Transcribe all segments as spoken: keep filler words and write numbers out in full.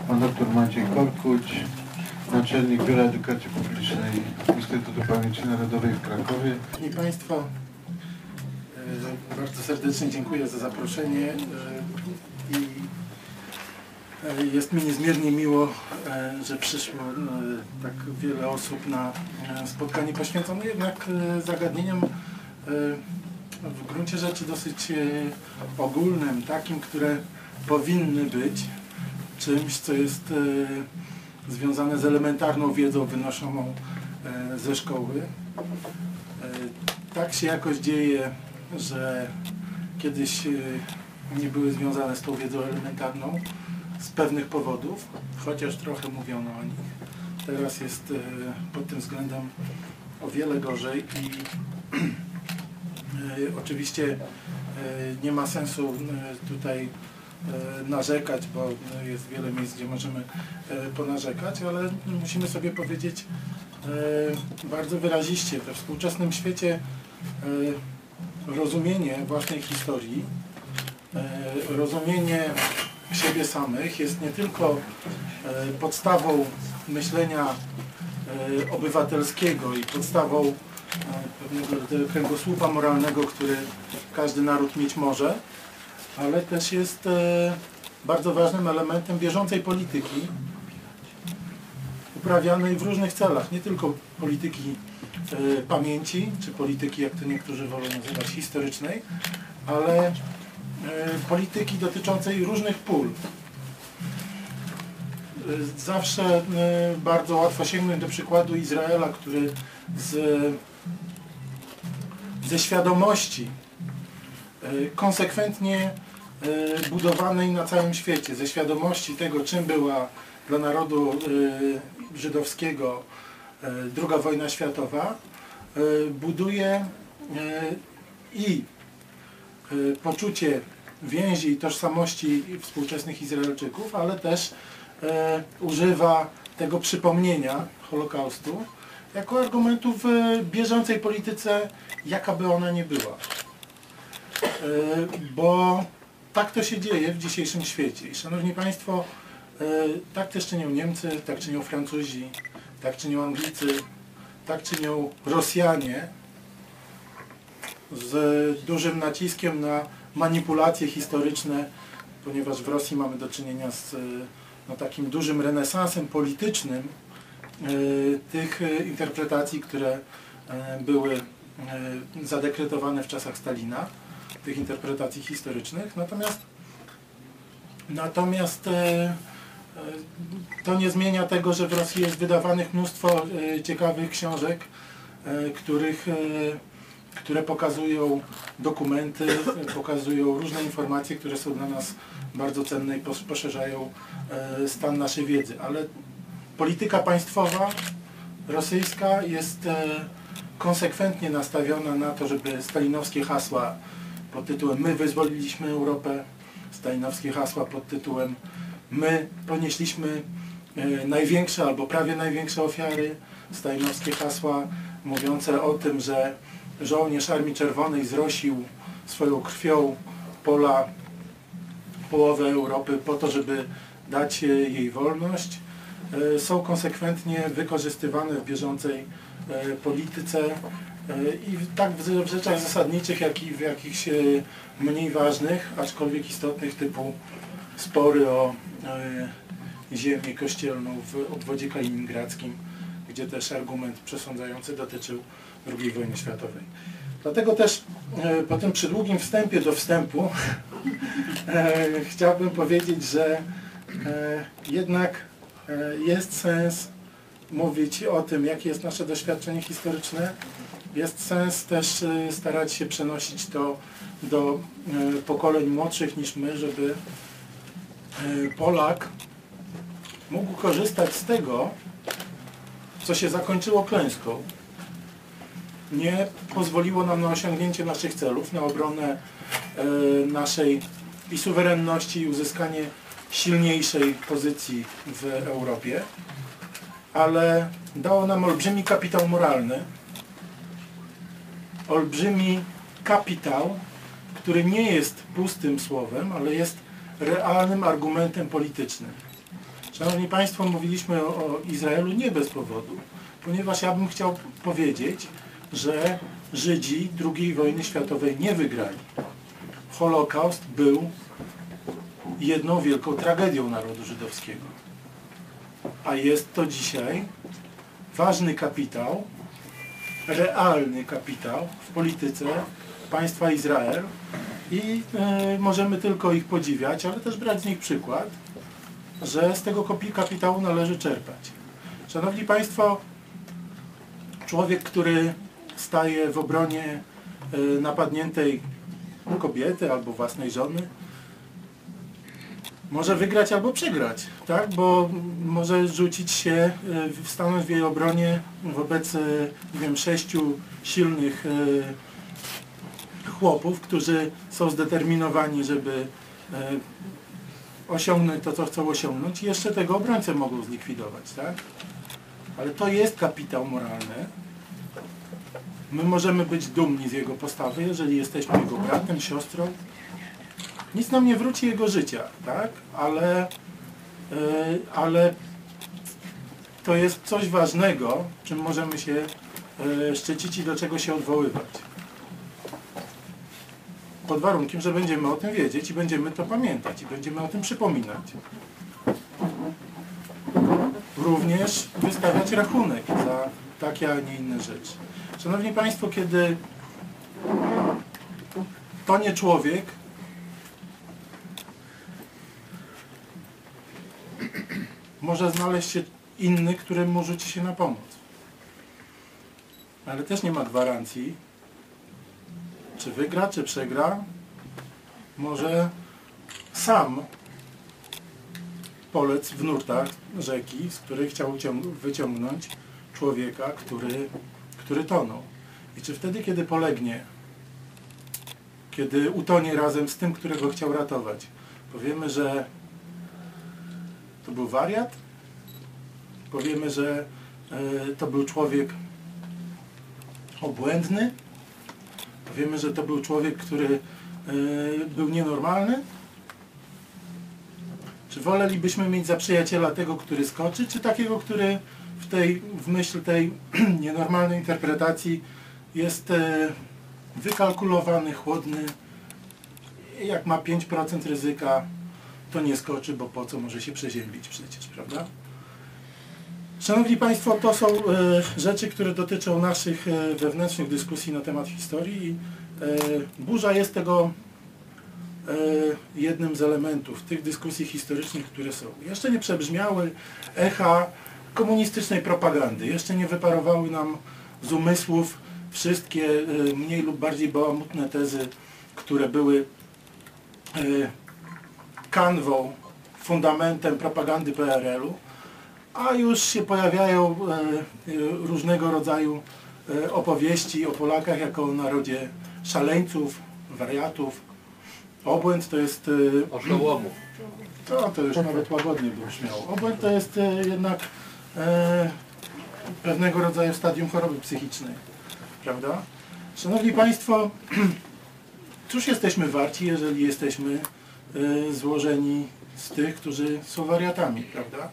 Pan doktor Maciej Korkuć, naczelnik Biura Edukacji Publicznej Instytutu Pamięci Narodowej w Krakowie. Szanowni Państwo, bardzo serdecznie dziękuję za zaproszenie i jest mi niezmiernie miło, że przyszło tak wiele osób na spotkanie poświęcone jednak zagadnieniom w gruncie rzeczy dosyć ogólnym, takim, które powinny być czymś, co jest związane z elementarną wiedzą wynoszoną ze szkoły. Tak się jakoś dzieje, że kiedyś nie były związane z tą wiedzą elementarną z pewnych powodów, chociaż trochę mówiono o nich. Teraz jest pod tym względem o wiele gorzej i oczywiście nie ma sensu tutaj narzekać, bo jest wiele miejsc, gdzie możemy ponarzekać, ale musimy sobie powiedzieć bardzo wyraziście, we współczesnym świecie rozumienie własnej historii, rozumienie siebie samych jest nie tylko podstawą myślenia obywatelskiego i podstawą pewnego kręgosłupa moralnego, który każdy naród mieć może, ale też jest bardzo ważnym elementem bieżącej polityki uprawianej w różnych celach, nie tylko polityki pamięci, czy polityki, jak to niektórzy wolą nazywać, historycznej, ale polityki dotyczącej różnych pól. Zawsze bardzo łatwo sięgnąć do przykładu Izraela, który z, ze świadomości konsekwentnie budowanej na całym świecie, ze świadomości tego, czym była dla narodu żydowskiego druga wojna światowa, buduje i poczucie więzi i tożsamości współczesnych Izraelczyków, ale też używa tego przypomnienia Holokaustu jako argumentu w bieżącej polityce, jaka by ona nie była. Bo tak to się dzieje w dzisiejszym świecie. I szanowni Państwo, tak też czynią Niemcy, tak czynią Francuzi, tak czynią Anglicy, tak czynią Rosjanie z dużym naciskiem na manipulacje historyczne, ponieważ w Rosji mamy do czynienia z no, takim dużym renesansem politycznym tych interpretacji, które były zadekretowane w czasach Stalina, tych interpretacji historycznych. Natomiast, natomiast to nie zmienia tego, że w Rosji jest wydawanych mnóstwo ciekawych książek, których, które pokazują dokumenty, pokazują różne informacje, które są dla nas bardzo cenne i poszerzają stan naszej wiedzy. Ale polityka państwowa rosyjska jest konsekwentnie nastawiona na to, żeby stalinowskie hasła pod tytułem "My wyzwoliliśmy Europę", stalinowskie hasła pod tytułem "My ponieśliśmy największe albo prawie największe ofiary", stalinowskie hasła mówiące o tym, że żołnierz Armii Czerwonej zrosił swoją krwią pola, połowę Europy po to, żeby dać jej wolność, są konsekwentnie wykorzystywane w bieżącej polityce i tak w rzeczach zasadniczych, jak i w jakichś mniej ważnych, aczkolwiek istotnych, typu spory o ziemię kościelną w obwodzie kaliningradzkim, gdzie też argument przesądzający dotyczył drugiej wojny światowej. Dlatego też po tym przydługim wstępie do wstępu chciałbym powiedzieć, że jednak jest sens mówić o tym, jakie jest nasze doświadczenie historyczne. Jest sens też starać się przenosić to do pokoleń młodszych niż my, żeby Polak mógł korzystać z tego, co się zakończyło klęską. Nie pozwoliło nam na osiągnięcie naszych celów, na obronę naszej i suwerenności, i uzyskanie silniejszej pozycji w Europie, ale dało nam olbrzymi kapitał moralny, olbrzymi kapitał, który nie jest pustym słowem, ale jest realnym argumentem politycznym. Szanowni Państwo, mówiliśmy o, o Izraelu nie bez powodu, ponieważ ja bym chciał powiedzieć, że Żydzi drugiej wojny światowej nie wygrali. Holokaust był jedną wielką tragedią narodu żydowskiego. A jest to dzisiaj ważny kapitał, realny kapitał w polityce państwa Izrael i y, możemy tylko ich podziwiać, ale też brać z nich przykład, że z tego kapitału należy czerpać. Szanowni Państwo, człowiek, który staje w obronie y, napadniętej kobiety albo własnej żony, może wygrać albo przegrać, tak? Bo może rzucić się, y, stanąć w jej obronie wobec y, nie wiem, sześciu silnych y, chłopów, którzy są zdeterminowani, żeby y, osiągnąć to, co chcą osiągnąć i jeszcze tego obrońcę mogą zlikwidować, tak? Ale to jest kapitał moralny. My możemy być dumni z jego postawy, jeżeli jesteśmy jego bratem, siostrą. Nic nam nie wróci jego życia, tak? Ale, yy, ale to jest coś ważnego, czym możemy się yy, szczycić i do czego się odwoływać. Pod warunkiem, że będziemy o tym wiedzieć i będziemy to pamiętać i będziemy o tym przypominać. Również wystawiać rachunek za takie, a nie inne rzeczy. Szanowni Państwo, kiedy to nie człowiek, może znaleźć się inny, któremu rzuci się na pomoc. Ale też nie ma gwarancji, czy wygra, czy przegra. Może sam polec w nurtach rzeki, z której chciał wyciągnąć człowieka, który, który tonął. I czy wtedy, kiedy polegnie, kiedy utonie razem z tym, którego chciał ratować, powiemy, że to był wariat? Powiemy, że y, to był człowiek obłędny? Powiemy, że to był człowiek, który y, był nienormalny? Czy wolelibyśmy mieć za przyjaciela tego, który skoczy, czy takiego, który w tej, w myśl tej nienormalnej interpretacji jest y, wykalkulowany, chłodny, jak ma pięć procent ryzyka, to nie skoczy, bo po co, może się przeziębić przecież, prawda? Szanowni Państwo, to są e, rzeczy, które dotyczą naszych e, wewnętrznych dyskusji na temat historii i e, burza jest tego e, jednym z elementów tych dyskusji historycznych, które są. Jeszcze nie przebrzmiały echa komunistycznej propagandy, jeszcze nie wyparowały nam z umysłów wszystkie e, mniej lub bardziej bałamutne tezy, które były e, kanwą, fundamentem propagandy P R L u, a już się pojawiają e, e, różnego rodzaju e, opowieści o Polakach jako o narodzie szaleńców, wariatów. Obłęd to jest... E, Oszołomów. To, to już nawet łagodnie by brzmiało. Obłęd to jest e, jednak e, pewnego rodzaju stadium choroby psychicznej, prawda? Szanowni Państwo, cóż jesteśmy warci, jeżeli jesteśmy e, złożeni z tych, którzy są wariatami, prawda?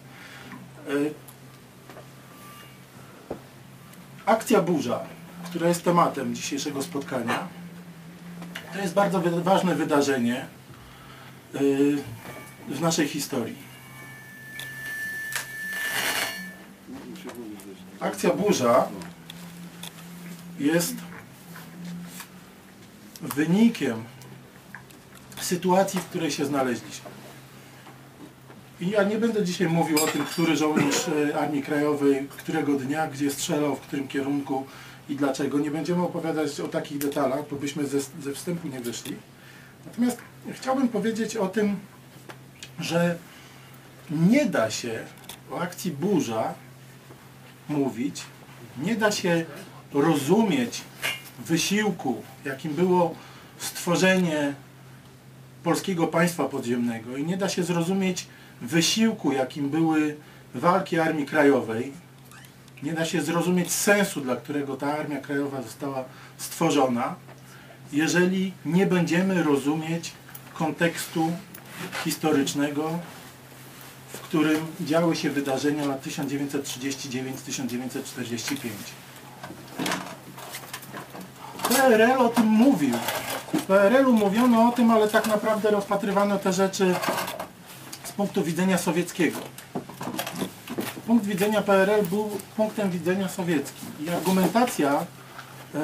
Akcja Burza, która jest tematem dzisiejszego spotkania, to jest bardzo ważne wydarzenie w naszej historii. Akcja Burza jest wynikiem sytuacji, w której się znaleźliśmy. I ja nie będę dzisiaj mówił o tym, który żołnierz Armii Krajowej, którego dnia, gdzie strzelał, w którym kierunku i dlaczego. Nie będziemy opowiadać o takich detalach, bo byśmy ze, ze wstępu nie wyszli. Natomiast chciałbym powiedzieć o tym, że nie da się o akcji Burza mówić, nie da się rozumieć wysiłku, jakim było stworzenie polskiego państwa podziemnego i nie da się zrozumieć wysiłku, jakim były walki Armii Krajowej, nie da się zrozumieć sensu, dla którego ta Armia Krajowa została stworzona, jeżeli nie będziemy rozumieć kontekstu historycznego, w którym działy się wydarzenia lat tysiąc dziewięćset trzydziesty dziewiąty do tysiąc dziewięćset czterdziestego piątego. P R L o tym mówił. W P R L-u mówiono o tym, ale tak naprawdę rozpatrywano te rzeczy z punktu widzenia sowieckiego. Punkt widzenia P R L był punktem widzenia sowieckim. I argumentacja e,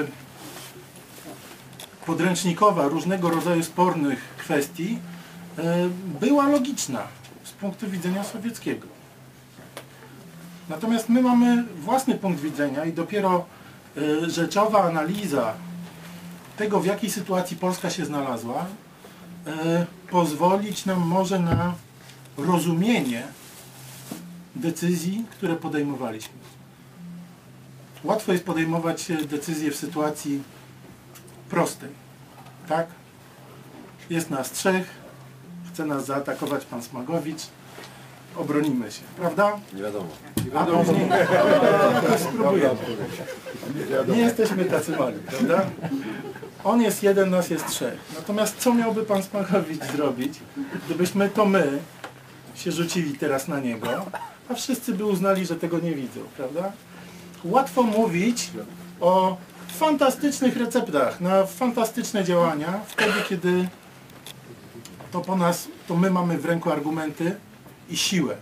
podręcznikowa różnego rodzaju spornych kwestii e, była logiczna z punktu widzenia sowieckiego. Natomiast my mamy własny punkt widzenia i dopiero e, rzeczowa analiza tego, w jakiej sytuacji Polska się znalazła, e, pozwolić nam może na rozumienie decyzji, które podejmowaliśmy. Łatwo jest podejmować decyzje w sytuacji prostej. Tak? Jest nas trzech, chce nas zaatakować pan Smagowicz, obronimy się, prawda? Nie wiadomo. A później spróbujemy. Nie jesteśmy tacy mali, prawda? On jest jeden, nas jest trzech. Natomiast co miałby pan Smagowicz zrobić, gdybyśmy to my się rzucili teraz na niego, a wszyscy by uznali, że tego nie widzą, prawda? Łatwo mówić o fantastycznych receptach na fantastyczne działania, wtedy kiedy to po nas, to my mamy w ręku argumenty i siłę.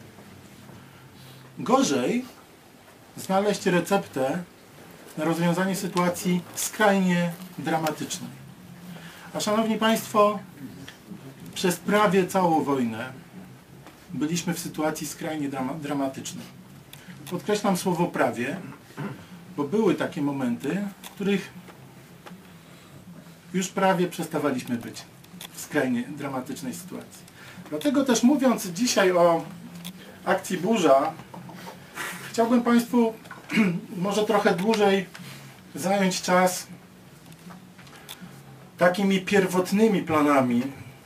Gorzej znaleźć receptę na rozwiązanie sytuacji skrajnie dramatycznej. A szanowni państwo, przez prawie całą wojnę byliśmy w sytuacji skrajnie drama dramatycznej. Podkreślam słowo prawie, bo były takie momenty, w których już prawie przestawaliśmy być w skrajnie dramatycznej sytuacji. Dlatego też mówiąc dzisiaj o akcji Burza, chciałbym państwu może trochę dłużej zająć czas takimi pierwotnymi planami,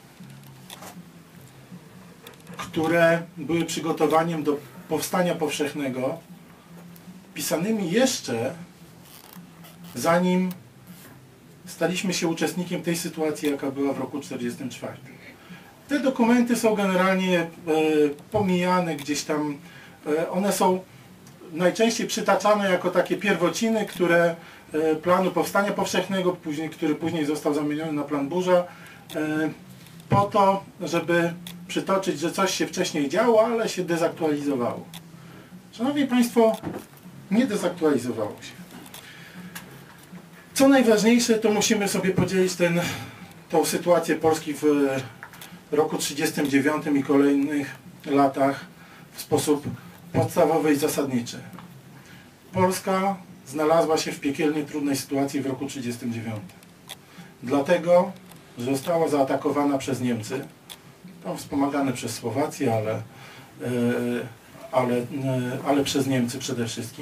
które były przygotowaniem do powstania powszechnego, pisanymi jeszcze zanim staliśmy się uczestnikiem tej sytuacji, jaka była w roku tysiąc dziewięćset czterdziestym czwartym. Te dokumenty są generalnie e, pomijane gdzieś tam, e, one są najczęściej przytaczane jako takie pierwociny, które e, planu powstania powszechnego, później, który później został zamieniony na plan Burza, e, po to, żeby przytoczyć, że coś się wcześniej działo, ale się dezaktualizowało. Szanowni państwo, nie dezaktualizowało się. Co najważniejsze, to musimy sobie podzielić ten, tą sytuację Polski w roku tysiąc dziewięćset trzydziestym dziewiątym i kolejnych latach w sposób podstawowy i zasadniczy. Polska znalazła się w piekielnie trudnej sytuacji w roku tysiąc dziewięćset trzydziestym dziewiątym. Dlatego, że została zaatakowana przez Niemcy, tam wspomagane przez Słowację, ale, yy, ale, yy, ale przez Niemcy przede wszystkim.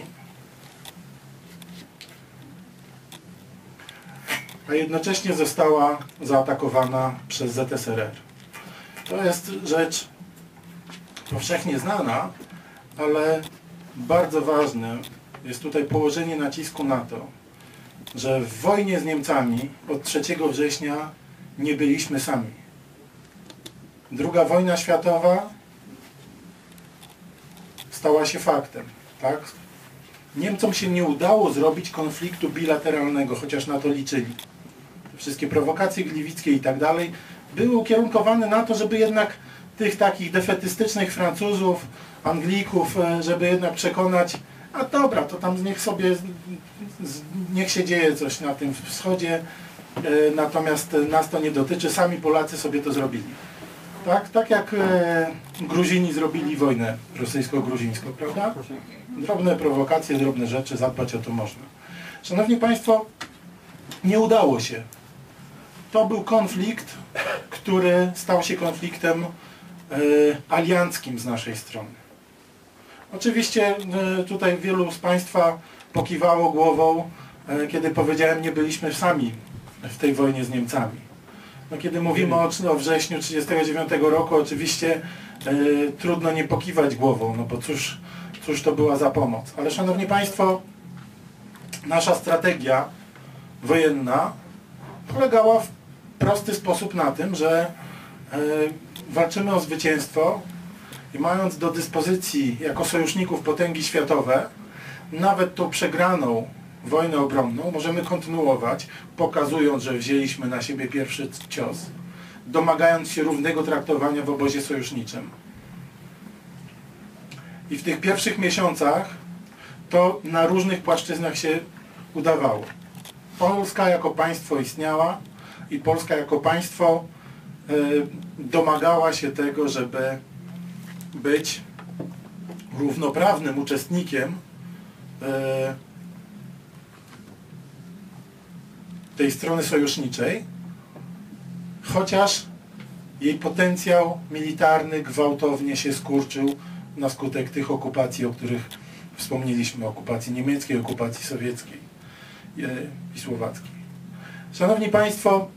A jednocześnie została zaatakowana przez Z S R R. To jest rzecz powszechnie znana, ale bardzo ważne jest tutaj położenie nacisku na to, że w wojnie z Niemcami od trzeciego września nie byliśmy sami. Druga wojna światowa stała się faktem, tak? Niemcom się nie udało zrobić konfliktu bilateralnego, chociaż na to liczyli. Wszystkie prowokacje gliwickie i tak dalej były ukierunkowane na to, żeby jednak tych takich defetystycznych Francuzów, Anglików, żeby jednak przekonać, a dobra, to tam niech sobie, niech się dzieje coś na tym wschodzie, natomiast nas to nie dotyczy, sami Polacy sobie to zrobili. Tak, tak jak Gruzini zrobili wojnę rosyjsko-gruzińską, prawda? Drobne prowokacje, drobne rzeczy, zadbać o to można. Szanowni państwo, nie udało się. To był konflikt, który stał się konfliktem e, alianckim z naszej strony. Oczywiście e, tutaj wielu z państwa pokiwało głową, e, kiedy powiedziałem, nie byliśmy sami w tej wojnie z Niemcami. No, kiedy mówimy o, o wrześniu tysiąc dziewięćset trzydziestego dziewiątego roku, oczywiście e, trudno nie pokiwać głową, no bo cóż, cóż to była za pomoc. Ale szanowni państwo, nasza strategia wojenna polegała w prosty sposób na tym, że e, walczymy o zwycięstwo i mając do dyspozycji jako sojuszników potęgi światowe, nawet tą przegraną wojnę obronną możemy kontynuować, pokazując, że wzięliśmy na siebie pierwszy cios, domagając się równego traktowania w obozie sojuszniczym. I w tych pierwszych miesiącach to na różnych płaszczyznach się udawało. Polska jako państwo istniała i Polska jako państwo y, domagała się tego, żeby być równoprawnym uczestnikiem y, tej strony sojuszniczej, chociaż jej potencjał militarny gwałtownie się skurczył na skutek tych okupacji, o których wspomnieliśmy, okupacji niemieckiej, okupacji sowieckiej i słowackiej. Szanowni Państwo,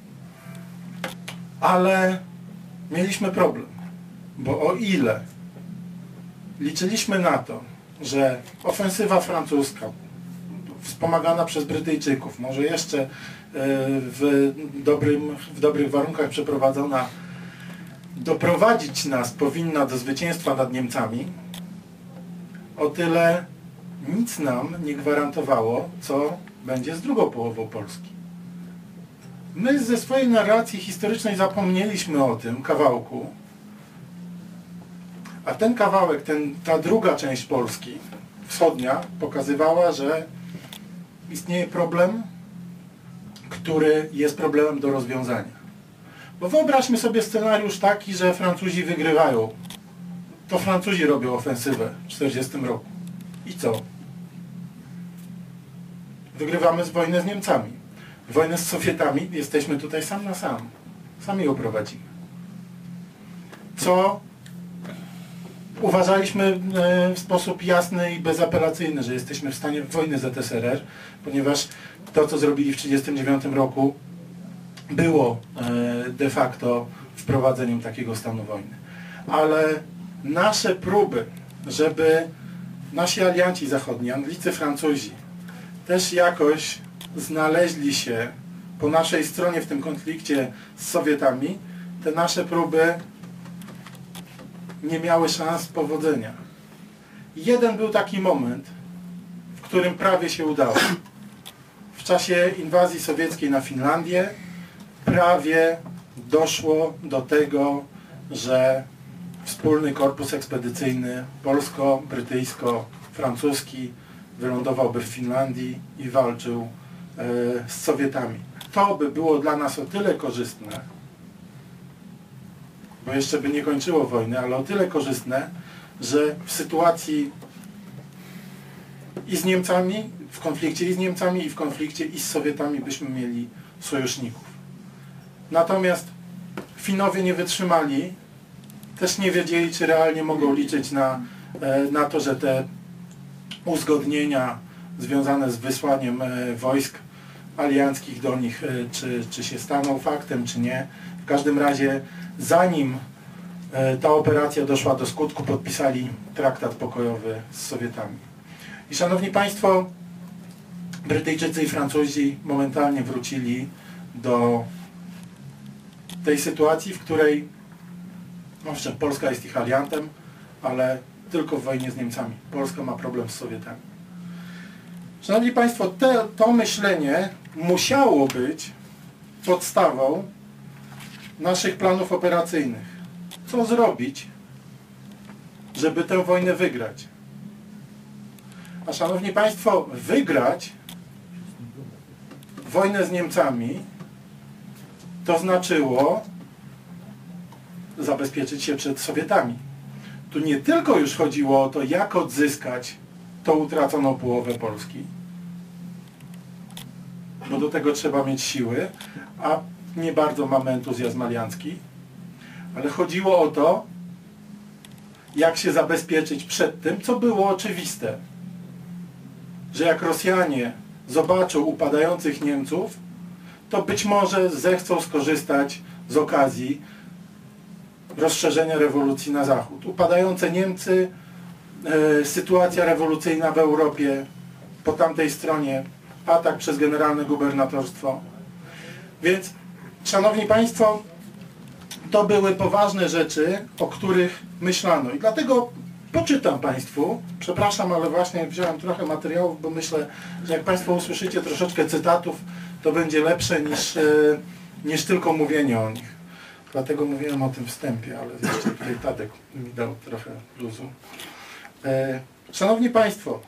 ale mieliśmy problem, bo o ile liczyliśmy na to, że ofensywa francuska wspomagana przez Brytyjczyków, może jeszcze w, dobrym, w dobrych warunkach przeprowadzona, doprowadzić nas powinna do zwycięstwa nad Niemcami, o tyle nic nam nie gwarantowało, co będzie z drugą połową Polski. My ze swojej narracji historycznej zapomnieliśmy o tym kawałku, a ten kawałek, ten, ta druga część Polski, wschodnia, pokazywała, że istnieje problem, który jest problemem do rozwiązania. Bo wyobraźmy sobie scenariusz taki, że Francuzi wygrywają. To Francuzi robią ofensywę w tysiąc dziewięćset czterdziestym roku. I co? Wygrywamy z wojnę z Niemcami. Wojnę z Sowietami jesteśmy tutaj sam na sam. Sami ją prowadzimy. Co uważaliśmy w sposób jasny i bezapelacyjny, że jesteśmy w stanie wojny z Z S R R, ponieważ to, co zrobili w tysiąc dziewięćset trzydziestym dziewiątym roku, było de facto wprowadzeniem takiego stanu wojny. Ale nasze próby, żeby nasi alianci zachodni, Anglicy, Francuzi, też jakoś znaleźli się po naszej stronie w tym konflikcie z Sowietami, te nasze próby nie miały szans powodzenia. Jeden był taki moment, w którym prawie się udało. W czasie inwazji sowieckiej na Finlandię prawie doszło do tego, że wspólny korpus ekspedycyjny polsko-brytyjsko-francuski wylądowałby w Finlandii i walczył e, z Sowietami. To by było dla nas o tyle korzystne, bo jeszcze by nie kończyło wojny, ale o tyle korzystne, że w sytuacji i z Niemcami, w konflikcie i z Niemcami, i w konflikcie i z Sowietami byśmy mieli sojuszników. Natomiast Finowie nie wytrzymali, też nie wiedzieli, czy realnie mogą liczyć na, na to, że te uzgodnienia związane z wysłaniem wojsk alianckich do nich, czy, czy się staną faktem, czy nie. W każdym razie, zanim ta operacja doszła do skutku, podpisali traktat pokojowy z Sowietami. I szanowni Państwo, Brytyjczycy i Francuzi momentalnie wrócili do tej sytuacji, w której owszem, Polska jest ich aliantem, ale tylko w wojnie z Niemcami. Polska ma problem z Sowietami. Szanowni Państwo, te, to myślenie musiało być podstawą naszych planów operacyjnych. Co zrobić, żeby tę wojnę wygrać? A szanowni Państwo, wygrać wojnę z Niemcami to znaczyło zabezpieczyć się przed Sowietami. Tu nie tylko już chodziło o to, jak odzyskać tą utraconą połowę Polski, bo do tego trzeba mieć siły, a nie bardzo mamy entuzjazm aliancki, ale chodziło o to, jak się zabezpieczyć przed tym, co było oczywiste, że jak Rosjanie zobaczą upadających Niemców, to być może zechcą skorzystać z okazji rozszerzenia rewolucji na zachód. Upadające Niemcy, e, sytuacja rewolucyjna w Europie, po tamtej stronie atak przez generalne gubernatorstwo. Więc, szanowni Państwo, to były poważne rzeczy, o których myślano. I dlatego poczytam Państwu, przepraszam, ale właśnie wziąłem trochę materiałów, bo myślę, że jak Państwo usłyszycie troszeczkę cytatów, to będzie lepsze niż, niż tylko mówienie o nich. Dlatego mówiłem o tym wstępie, ale jeszcze tutaj Tadek mi dał trochę luzu. Szanowni Państwo,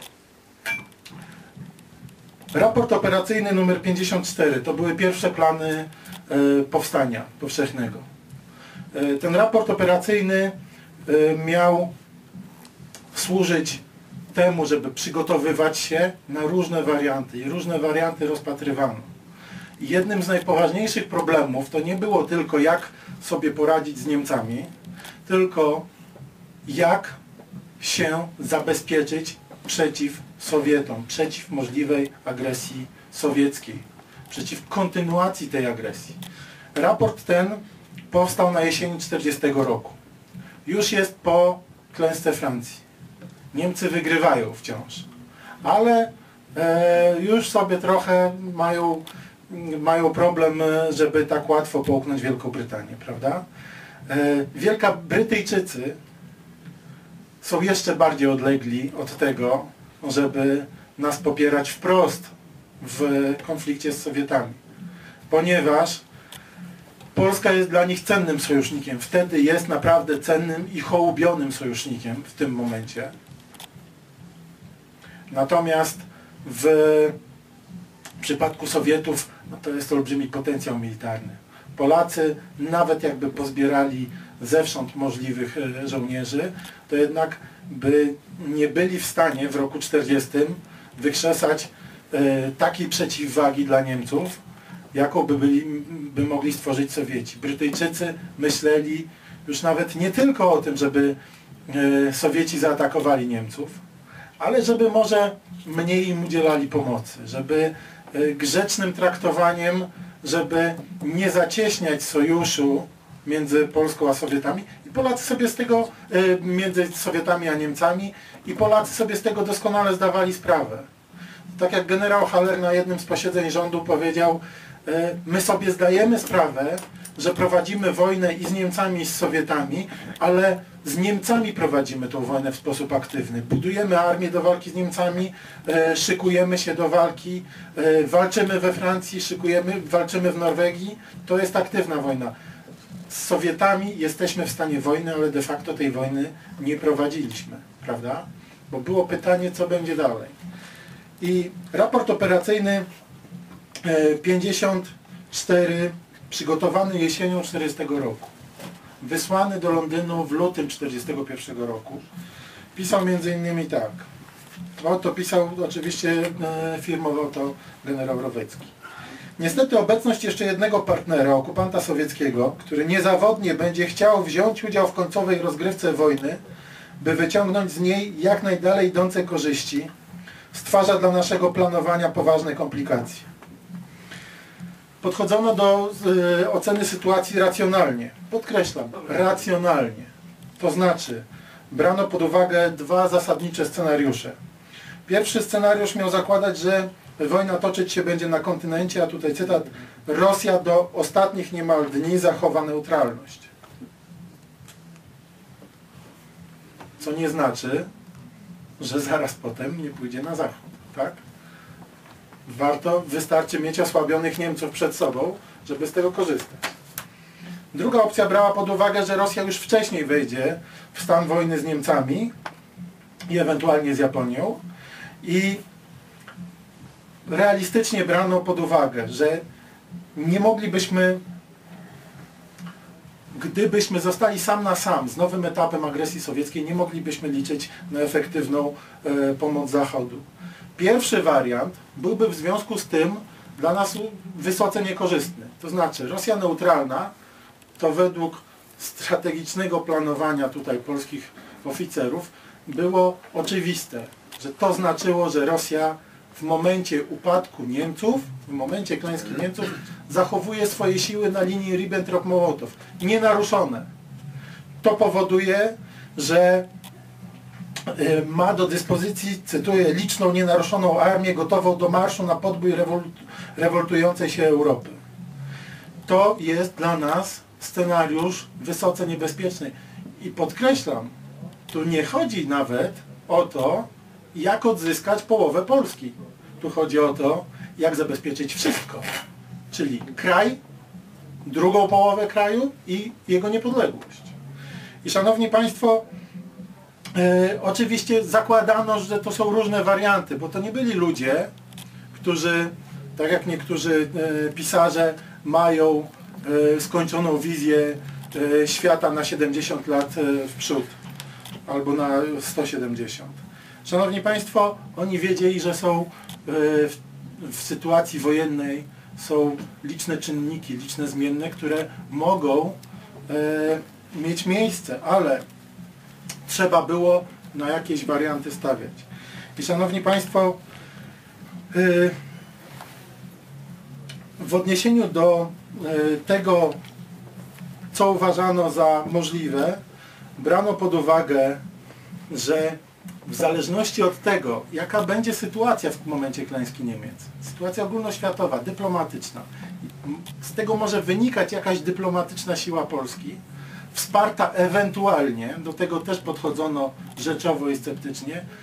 raport operacyjny numer pięćdziesiąt cztery to były pierwsze plany powstania powszechnego. Ten raport operacyjny miał służyć temu, żeby przygotowywać się na różne warianty i różne warianty rozpatrywano. I jednym z najpoważniejszych problemów to nie było tylko jak sobie poradzić z Niemcami, tylko jak się zabezpieczyć przeciw Sowietom, przeciw możliwej agresji sowieckiej, przeciw kontynuacji tej agresji. Raport ten powstał na jesieni tysiąc dziewięćset czterdziestego roku. Już jest po klęsce Francji. Niemcy wygrywają wciąż, ale e, już sobie trochę mają, mają problem, żeby tak łatwo połknąć Wielką Brytanię, prawda? E, Wielka Brytyjczycy są jeszcze bardziej odlegli od tego, żeby nas popierać wprost w konflikcie z Sowietami, ponieważ Polska jest dla nich cennym sojusznikiem. Wtedy jest naprawdę cennym i hołubionym sojusznikiem w tym momencie. Natomiast w przypadku Sowietów no to jest olbrzymi potencjał militarny. Polacy nawet jakby pozbierali zewsząd możliwych żołnierzy, to jednak by nie byli w stanie w roku czterdziestym wykrzesać e, takiej przeciwwagi dla Niemców, jaką by, byli, by mogli stworzyć Sowieci. Brytyjczycy myśleli już nawet nie tylko o tym, żeby e, Sowieci zaatakowali Niemców, ale żeby może mniej im udzielali pomocy, żeby e, grzecznym traktowaniem, żeby nie zacieśniać sojuszu między Polską a Sowietami i Polacy sobie z tego, e, między Sowietami a Niemcami i Polacy sobie z tego doskonale zdawali sprawę. Tak jak generał Haller na jednym z posiedzeń rządu powiedział, my sobie zdajemy sprawę, że prowadzimy wojnę i z Niemcami, i z Sowietami, ale z Niemcami prowadzimy tą wojnę w sposób aktywny. Budujemy armię do walki z Niemcami, szykujemy się do walki, walczymy we Francji, szykujemy, walczymy w Norwegii. To jest aktywna wojna. Z Sowietami jesteśmy w stanie wojny, ale de facto tej wojny nie prowadziliśmy, prawda? Bo było pytanie, co będzie dalej. I raport operacyjny pięćdziesiąt cztery, przygotowany jesienią czterdziestego roku, wysłany do Londynu w lutym czterdziestego pierwszego roku, pisał między innymi tak. O, to pisał, oczywiście firmował to generał Rowecki. Niestety obecność jeszcze jednego partnera, okupanta sowieckiego, który niezawodnie będzie chciał wziąć udział w końcowej rozgrywce wojny, by wyciągnąć z niej jak najdalej idące korzyści, stwarza dla naszego planowania poważne komplikacje. Podchodzono do y, oceny sytuacji racjonalnie. Podkreślam, racjonalnie. To znaczy, brano pod uwagę dwa zasadnicze scenariusze. Pierwszy scenariusz miał zakładać, że wojna toczyć się będzie na kontynencie, a tutaj cytat, Rosja do ostatnich niemal dni zachowa neutralność. Co nie znaczy, że zaraz potem nie pójdzie na zachód, tak? Warto, wystarczy mieć osłabionych Niemców przed sobą, żeby z tego korzystać. Druga opcja brała pod uwagę, że Rosja już wcześniej wejdzie w stan wojny z Niemcami i ewentualnie z Japonią i realistycznie brano pod uwagę, że nie moglibyśmy, gdybyśmy zostali sam na sam z nowym etapem agresji sowieckiej, nie moglibyśmy liczyć na efektywną e, pomoc Zachodu. Pierwszy wariant byłby w związku z tym dla nas wysoce niekorzystny. To znaczy Rosja neutralna to według strategicznego planowania tutaj polskich oficerów było oczywiste, że to znaczyło, że Rosja w momencie upadku Niemców, w momencie klęski Niemców zachowuje swoje siły na linii Ribbentrop-Mołotow, nienaruszone. To powoduje, że ma do dyspozycji, cytuję, liczną, nienaruszoną armię gotową do marszu na podbój rewol rewoltującej się Europy. To jest dla nas scenariusz wysoce niebezpieczny. I podkreślam, tu nie chodzi nawet o to, jak odzyskać połowę Polski. Tu chodzi o to, jak zabezpieczyć wszystko. Czyli kraj, drugą połowę kraju i jego niepodległość. I szanowni państwo, e, oczywiście zakładano, że to są różne warianty, bo to nie byli ludzie, którzy, tak jak niektórzy e, pisarze, mają e, skończoną wizję e, świata na siedemdziesiąt lat e, w przód, albo na sto siedemdziesiąt. Szanowni państwo, oni wiedzieli, że są e, w, w sytuacji wojennej są liczne czynniki, liczne zmienne, które mogą e, mieć miejsce, ale trzeba było na jakieś warianty stawiać. I szanowni państwo, e, w odniesieniu do e, tego, co uważano za możliwe, brano pod uwagę, że w zależności od tego, jaka będzie sytuacja w momencie klęski Niemiec, sytuacja ogólnoświatowa, dyplomatyczna, z tego może wynikać jakaś dyplomatyczna siła Polski, wsparta ewentualnie, do tego też podchodzono rzeczowo i sceptycznie, e,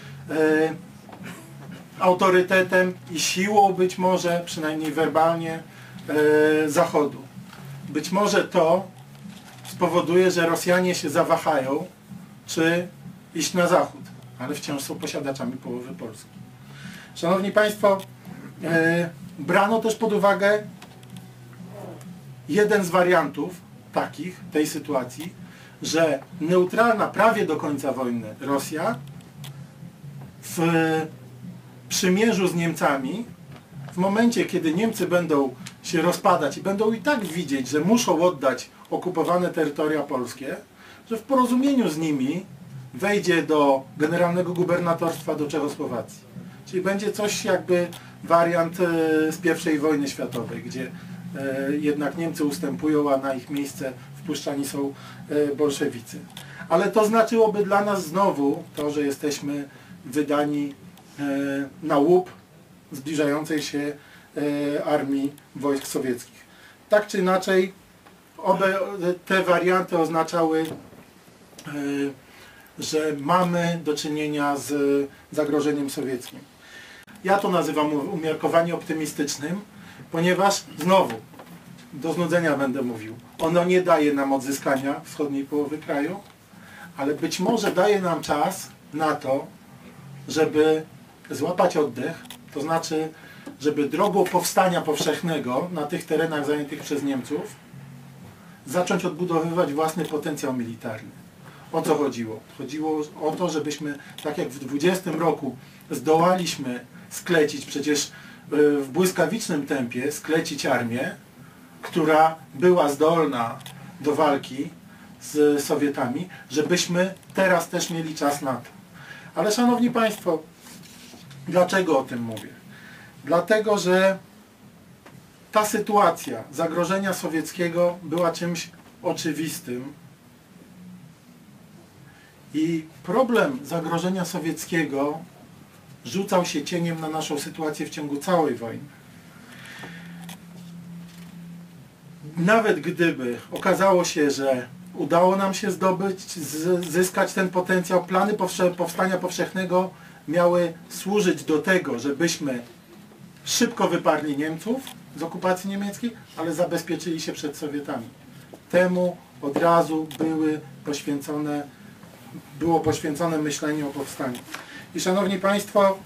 autorytetem i siłą być może, przynajmniej werbalnie, e, Zachodu. Być może to spowoduje, że Rosjanie się zawahają, czy iść na Zachód, ale wciąż są posiadaczami połowy Polski. Szanowni państwo, e, brano też pod uwagę jeden z wariantów takich, tej sytuacji, że neutralna prawie do końca wojny Rosja w przymierzu z Niemcami, w momencie, kiedy Niemcy będą się rozpadać i będą i tak widzieć, że muszą oddać okupowane terytoria polskie, że w porozumieniu z nimi wejdzie do generalnego gubernatorstwa do Czechosłowacji. Czyli będzie coś jakby wariant z pierwszej wojny światowej, gdzie jednak Niemcy ustępują, a na ich miejsce wpuszczani są bolszewicy. Ale to znaczyłoby dla nas znowu to, że jesteśmy wydani na łup zbliżającej się armii wojsk sowieckich. Tak czy inaczej, obe te warianty oznaczały, że mamy do czynienia z zagrożeniem sowieckim. Ja to nazywam umiarkowanie optymistycznym, ponieważ znowu, do znudzenia będę mówił, ono nie daje nam odzyskania wschodniej połowy kraju, ale być może daje nam czas na to, żeby złapać oddech, to znaczy, żeby drogą powstania powszechnego na tych terenach zajętych przez Niemców zacząć odbudowywać własny potencjał militarny. O co chodziło? Chodziło o to, żebyśmy, tak jak w dwudziestym roku zdołaliśmy sklecić, przecież w błyskawicznym tempie sklecić armię, która była zdolna do walki z Sowietami, żebyśmy teraz też mieli czas na to. Ale szanowni państwo, dlaczego o tym mówię? Dlatego, że ta sytuacja zagrożenia sowieckiego była czymś oczywistym i problem zagrożenia sowieckiego rzucał się cieniem na naszą sytuację w ciągu całej wojny. Nawet gdyby okazało się, że udało nam się zdobyć, zyskać ten potencjał, plany powstania powszechnego miały służyć do tego, żebyśmy szybko wyparli Niemców z okupacji niemieckiej, ale zabezpieczyli się przed Sowietami. Temu od razu były poświęcone, było poświęcone myślenie o powstaniu. I szanowni państwo,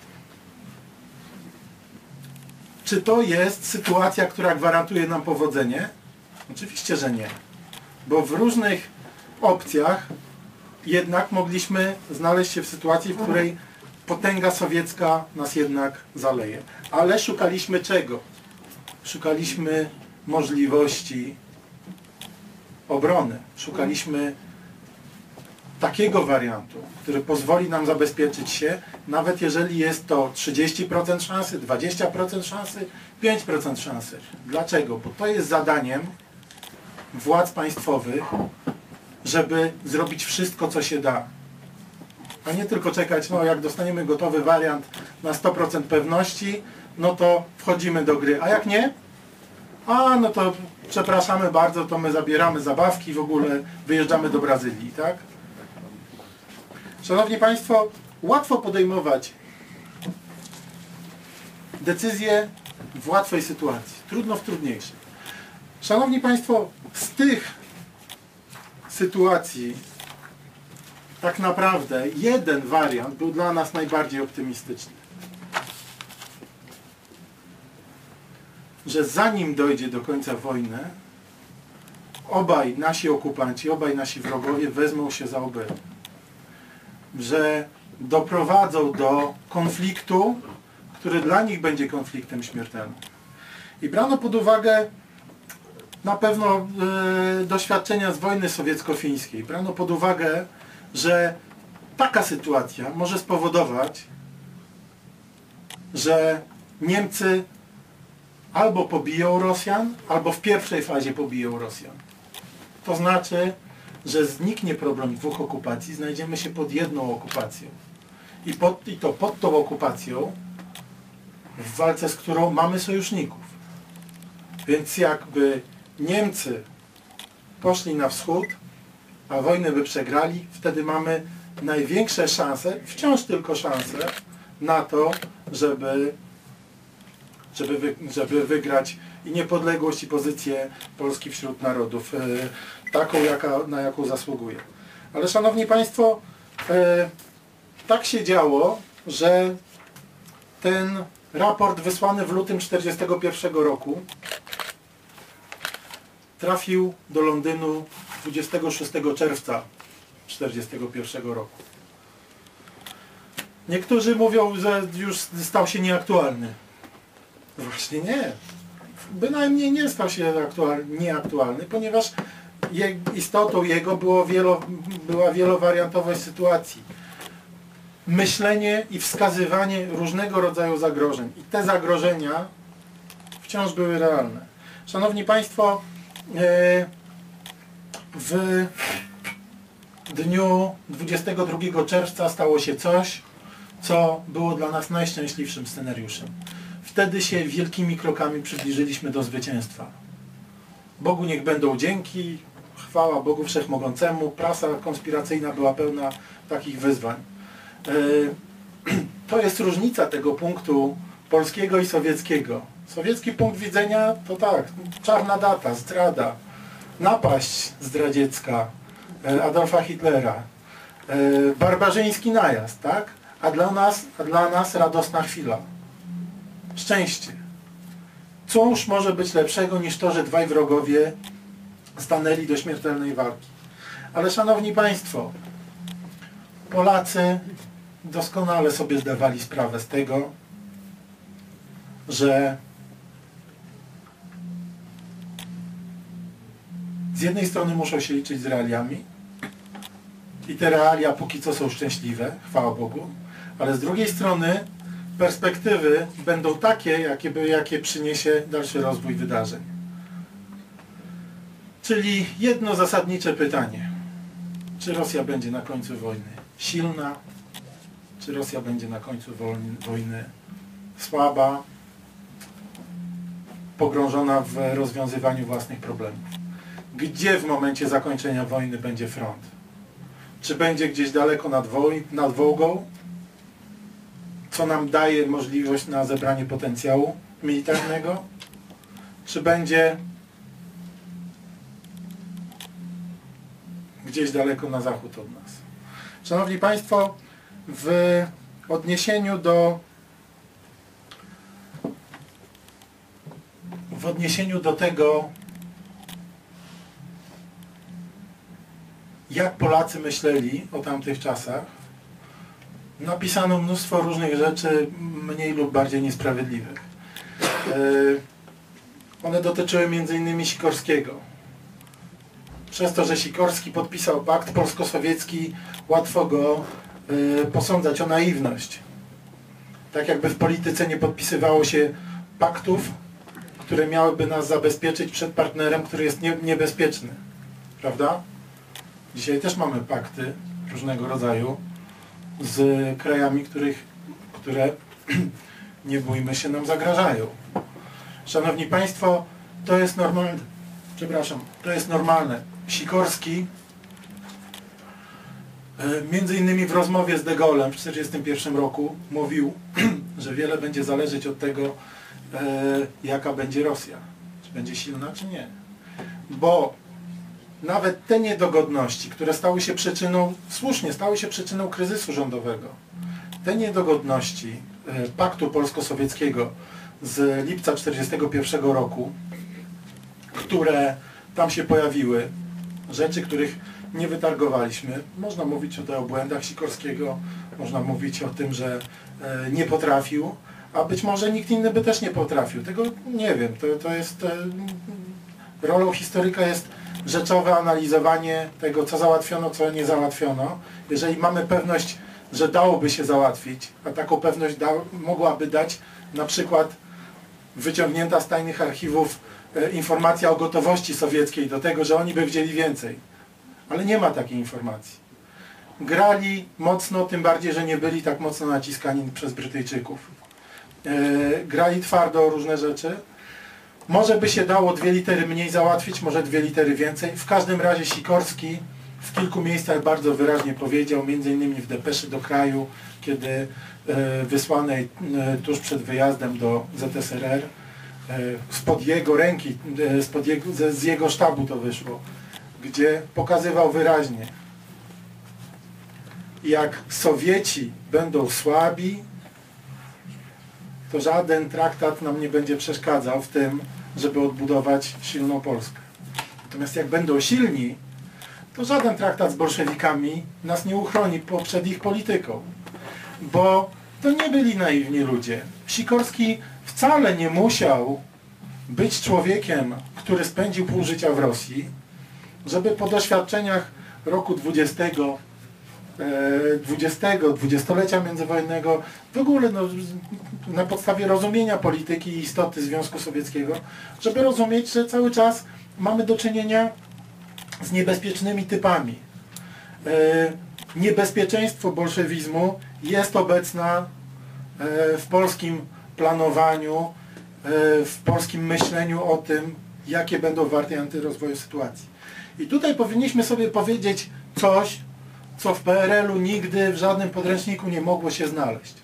czy to jest sytuacja, która gwarantuje nam powodzenie? Oczywiście, że nie. Bo w różnych opcjach jednak mogliśmy znaleźć się w sytuacji, w której potęga sowiecka nas jednak zaleje. Ale szukaliśmy czego? Szukaliśmy możliwości obrony. Szukaliśmy takiego wariantu, który pozwoli nam zabezpieczyć się, nawet jeżeli jest to trzydzieści procent szansy, dwadzieścia procent szansy, pięć procent szansy. Dlaczego? Bo to jest zadaniem władz państwowych, żeby zrobić wszystko, co się da. A nie tylko czekać, no jak dostaniemy gotowy wariant na sto procent pewności, no to wchodzimy do gry. A jak nie? A, no to przepraszamy bardzo, to my zabieramy zabawki, w ogóle wyjeżdżamy do Brazylii, tak? Szanowni Państwo, łatwo podejmować decyzje w łatwej sytuacji, trudno w trudniejszej. Szanowni Państwo, z tych sytuacji tak naprawdę jeden wariant był dla nas najbardziej optymistyczny. Że zanim dojdzie do końca wojny, obaj nasi okupanci, obaj nasi wrogowie wezmą się za obręb. Że doprowadzą do konfliktu, który dla nich będzie konfliktem śmiertelnym. I brano pod uwagę na pewno e, doświadczenia z wojny sowiecko-fińskiej. Brano pod uwagę, że taka sytuacja może spowodować, że Niemcy albo pobiją Rosjan, albo w pierwszej fazie pobiją Rosjan. To znaczy, że zniknie problem dwóch okupacji, znajdziemy się pod jedną okupacją. I, pod, i to pod tą okupacją, w walce z którą mamy sojuszników. Więc jakby Niemcy poszli na wschód, a wojnę by przegrali, wtedy mamy największe szanse, wciąż tylko szanse, na to, żeby, żeby, wy, żeby wygrać i niepodległość i pozycję Polski wśród narodów, e, taką, jaka, na jaką zasługuje. Ale Szanowni Państwo, e, tak się działo, że ten raport wysłany w lutym tysiąc dziewięćset czterdziestego pierwszego roku trafił do Londynu dwudziestego szóstego czerwca tysiąc dziewięćset czterdziestego pierwszego roku. Niektórzy mówią, że już stał się nieaktualny. Właśnie nie. Bynajmniej nie stał się aktualny, nieaktualny, ponieważ je, istotą jego było wielo, była wielowariantowość sytuacji. Myślenie i wskazywanie różnego rodzaju zagrożeń. I te zagrożenia wciąż były realne. Szanowni Państwo, w dniu dwudziestego drugiego czerwca stało się coś, co było dla nas najszczęśliwszym scenariuszem. Wtedy się wielkimi krokami przybliżyliśmy do zwycięstwa. Bogu niech będą dzięki, chwała Bogu Wszechmogącemu, prasa konspiracyjna była pełna takich wyzwań. To jest różnica tego punktu polskiego i sowieckiego. Sowiecki punkt widzenia to tak, czarna data, zdrada, napaść zdradziecka Adolfa Hitlera, barbarzyński najazd, tak? A dla nas, a dla nas radosna chwila. Szczęście. Cóż może być lepszego niż to, że dwaj wrogowie stanęli do śmiertelnej walki. Ale Szanowni Państwo, Polacy doskonale sobie zdawali sprawę z tego, że z jednej strony muszą się liczyć z realiami i te realia póki co są szczęśliwe, chwała Bogu, ale z drugiej strony perspektywy będą takie, jakie, jakie przyniesie dalszy rozwój wydarzeń. Czyli jedno zasadnicze pytanie. Czy Rosja będzie na końcu wojny silna? Czy Rosja będzie na końcu wojny słaba? Pogrążona w rozwiązywaniu własnych problemów? Gdzie w momencie zakończenia wojny będzie front? Czy będzie gdzieś daleko nad, Woj nad Wołgą? Co nam daje możliwość na zebranie potencjału militarnego? Czy będzie gdzieś daleko na zachód od nas? Szanowni Państwo, w odniesieniu do w odniesieniu do tego, jak Polacy myśleli o tamtych czasach, napisano mnóstwo różnych rzeczy, mniej lub bardziej niesprawiedliwych. One dotyczyły między innymi Sikorskiego. Przez to, że Sikorski podpisał pakt polsko-sowiecki, łatwo go posądzać o naiwność. Tak jakby w polityce nie podpisywało się paktów, które miałyby nas zabezpieczyć przed partnerem, który jest nie, niebezpieczny. Prawda? Dzisiaj też mamy pakty różnego rodzaju z krajami, których, które, nie bójmy się, nam zagrażają. Szanowni Państwo, to jest normalne. Przepraszam, to jest normalne. Sikorski między innymi w rozmowie z De Gaulle'em w tysiąc dziewięćset czterdziestym pierwszym roku mówił, że wiele będzie zależeć od tego, jaka będzie Rosja. Czy będzie silna, czy nie. Bo nawet te niedogodności, które stały się przyczyną, słusznie stały się przyczyną kryzysu rządowego, te niedogodności paktu polsko-sowieckiego z lipca tysiąc dziewięćset czterdziestego pierwszego roku, które tam się pojawiły, rzeczy, których nie wytargowaliśmy. Można mówić tutaj o błędach Sikorskiego, można mówić o tym, że nie potrafił, a być może nikt inny by też nie potrafił. Tego nie wiem. To, to jest rolą historyka jest rzeczowe analizowanie tego, co załatwiono, co nie załatwiono. Jeżeli mamy pewność, że dałoby się załatwić, a taką pewność da, mogłaby dać na przykład wyciągnięta z tajnych archiwów e, informacja o gotowości sowieckiej do tego, że oni by wzięli więcej. Ale nie ma takiej informacji. Grali mocno, tym bardziej, że nie byli tak mocno naciskani przez Brytyjczyków. E, grali twardo o różne rzeczy. Może by się dało dwie litery mniej załatwić, może dwie litery więcej. W każdym razie Sikorski w kilku miejscach bardzo wyraźnie powiedział, między innymi w depeszy do kraju, kiedy e, wysłanej e, tuż przed wyjazdem do Z S R R, e, spod jego ręki, e, spod jego, z, z jego sztabu to wyszło, gdzie pokazywał wyraźnie, jak Sowieci będą słabi, to żaden traktat nam nie będzie przeszkadzał w tym, żeby odbudować silną Polskę. Natomiast jak będą silni, to żaden traktat z bolszewikami nas nie uchroni przed ich polityką. Bo to nie byli naiwni ludzie. Sikorski wcale nie musiał być człowiekiem, który spędził pół życia w Rosji, żeby po doświadczeniach roku dwudziestego, dwudziestego, dwudziestolecia międzywojennego, w ogóle no, na podstawie rozumienia polityki i istoty Związku Sowieckiego, żeby rozumieć, że cały czas mamy do czynienia z niebezpiecznymi typami. Niebezpieczeństwo bolszewizmu jest obecne w polskim planowaniu, w polskim myśleniu o tym, jakie będą warianty rozwoju sytuacji. I tutaj powinniśmy sobie powiedzieć coś, co w P R L u nigdy w żadnym podręczniku nie mogło się znaleźć.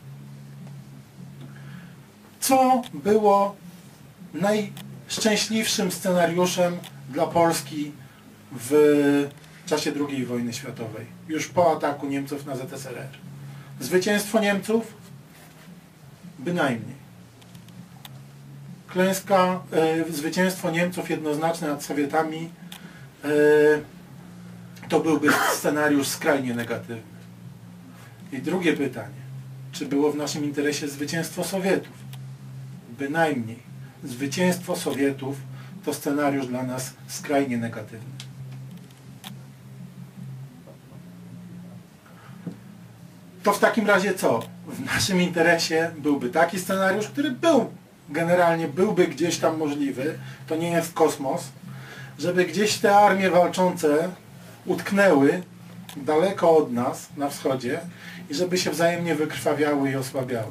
Co było najszczęśliwszym scenariuszem dla Polski w czasie drugiej wojny światowej, już po ataku Niemców na Z S R R? Zwycięstwo Niemców? Bynajmniej. Klęska, y, zwycięstwo Niemców jednoznaczne nad Sowietami y, to byłby scenariusz skrajnie negatywny. I drugie pytanie. Czy było w naszym interesie zwycięstwo Sowietów? Bynajmniej. Zwycięstwo Sowietów to scenariusz dla nas skrajnie negatywny. To w takim razie co? W naszym interesie byłby taki scenariusz, który był generalnie, byłby gdzieś tam możliwy, to nie jest kosmos, żeby gdzieś te armie walczące utknęły daleko od nas, na wschodzie, i żeby się wzajemnie wykrwawiały i osłabiały.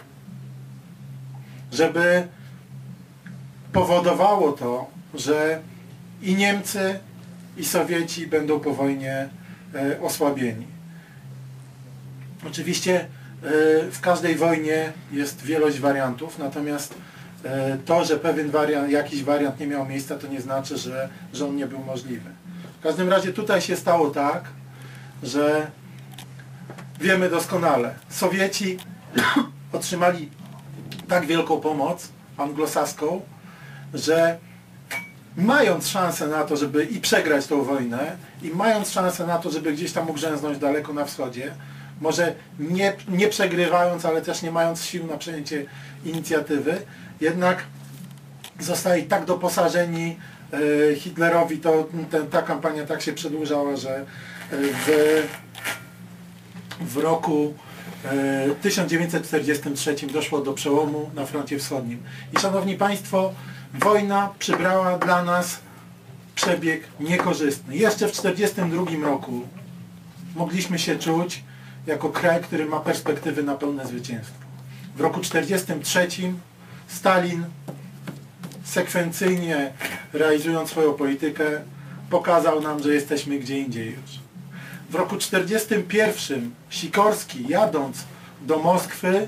Żeby powodowało to, że i Niemcy, i Sowieci będą po wojnie e, osłabieni. Oczywiście e, w każdej wojnie jest wielość wariantów, natomiast e, to, że pewien wariant, jakiś wariant nie miał miejsca, to nie znaczy, że, że on nie był możliwy. W każdym razie tutaj się stało tak, że wiemy doskonale, Sowieci otrzymali tak wielką pomoc anglosaską, że mając szansę na to, żeby i przegrać tą wojnę, i mając szansę na to, żeby gdzieś tam ugrzęznąć daleko na wschodzie, może nie, nie przegrywając, ale też nie mając sił na przejęcie inicjatywy, jednak zostali tak doposażeni e, Hitlerowi, to ten, ta kampania tak się przedłużała, że w, w roku e, tysiąc dziewięćset czterdziestym trzecim doszło do przełomu na froncie wschodnim. I szanowni Państwo, wojna przybrała dla nas przebieg niekorzystny. Jeszcze w tysiąc dziewięćset czterdziestym drugim roku mogliśmy się czuć jako kraj, który ma perspektywy na pełne zwycięstwo. W roku tysiąc dziewięćset czterdziestym trzecim Stalin sekwencyjnie realizując swoją politykę, pokazał nam, że jesteśmy gdzie indziej już. W roku czterdziestym pierwszym Sikorski, jadąc do Moskwy,